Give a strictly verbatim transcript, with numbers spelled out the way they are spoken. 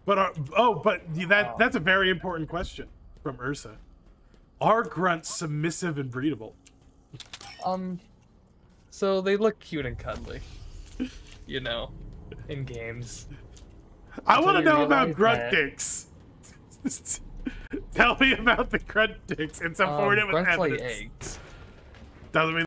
But are, oh, but that Oh. that's a very important question from Ursa. Are grunts submissive and breedable? Um, so they look cute and cuddly, you know, in games. I Until want to you know about realize grunt that- dicks. Tell me about the grunt dicks and support Um, it with grunts lay evidence. eggs. Doesn't mean